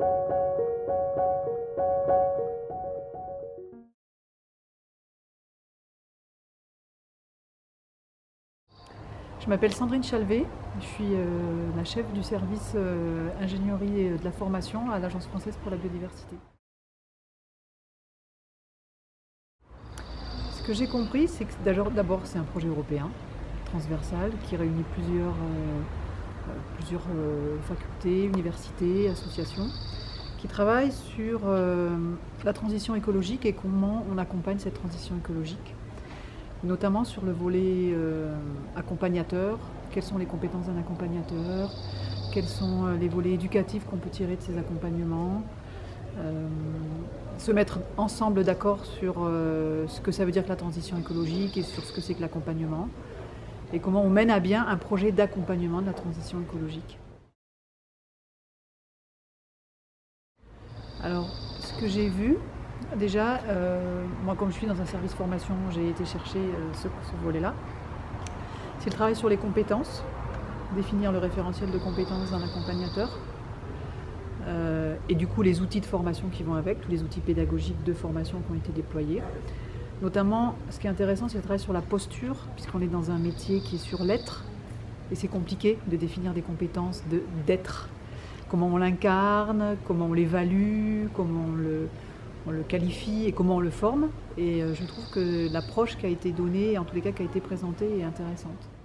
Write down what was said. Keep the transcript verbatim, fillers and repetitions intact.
Je m'appelle Sandrine Chalvet, je suis euh, la chef du service euh, ingénierie et de la formation à l'Agence française pour la biodiversité. Ce que j'ai compris, c'est que d'abord c'est un projet européen, transversal, qui réunit plusieurs, euh, plusieurs euh, facultés, universités, associations, qui travaillent sur euh, la transition écologique et comment on accompagne cette transition écologique. Notamment sur le volet euh, accompagnateur, quelles sont les compétences d'un accompagnateur, quels sont les volets éducatifs qu'on peut tirer de ces accompagnements, euh, se mettre ensemble d'accord sur euh, ce que ça veut dire que la transition écologique et sur ce que c'est que l'accompagnement, et comment on mène à bien un projet d'accompagnement de la transition écologique. Alors, ce que j'ai vu, déjà, euh, moi comme je suis dans un service formation, j'ai été chercher euh, ce, ce volet-là. C'est le travail sur les compétences, définir le référentiel de compétences d'un accompagnateur, euh, et du coup les outils de formation qui vont avec, tous les outils pédagogiques de formation qui ont été déployés. Notamment, ce qui est intéressant, c'est le travail sur la posture, puisqu'on est dans un métier qui est sur l'être, et c'est compliqué de définir des compétences de, d'être. Comment on l'incarne, comment on l'évalue, comment on le, on le qualifie et comment on le forme. Et je trouve que l'approche qui a été donnée, en tous les cas qui a été présentée, est intéressante.